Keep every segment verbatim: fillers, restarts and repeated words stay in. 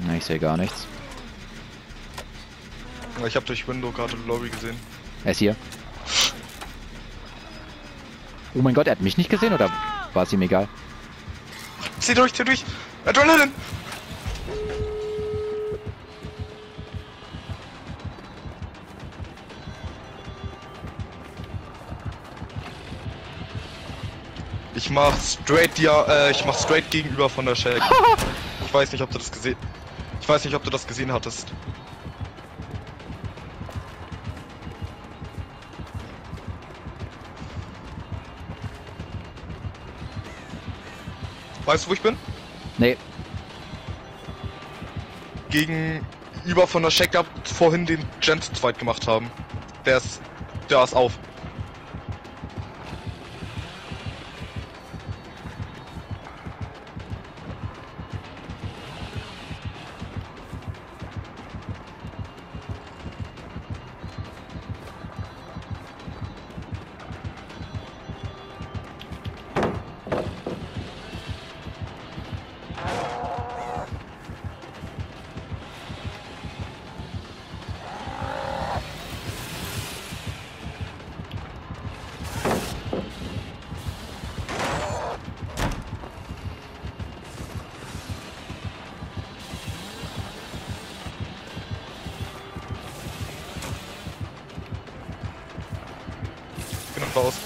Na, ich sehe gar nichts. Ich habe durch Window gerade Lobby gesehen. Er ist hier. Oh mein Gott, er hat mich nicht gesehen oder war es ihm egal? Zieh durch, zieh durch! Adrenalin! Ich mach straight dir, äh, ich mach straight gegenüber von der Shack. Ich weiß nicht, ob du das gesehen. Ich weiß nicht, ob du das gesehen hattest. Weißt du, wo ich bin? Nee. Gegenüber von der Shack, da vorhin den Gent zweit gemacht haben. Der ist, der ist auf. Raus.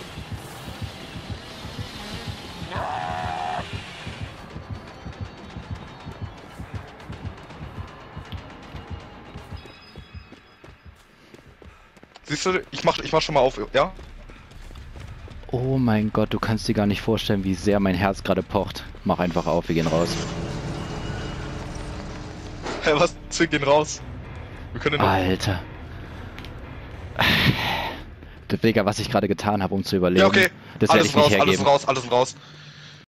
Siehst du, ich mach, ich mach schon mal auf, ja? Oh mein Gott, du kannst dir gar nicht vorstellen, wie sehr mein Herz gerade pocht. Mach einfach auf, wir gehen raus. Hä, hey, was? Wir gehen raus. Wir können noch... Alter. Digga, was ich gerade getan habe, um zu überleben. Ja, okay. Das werde Alles ich nicht raus, hergeben. alles raus, alles raus.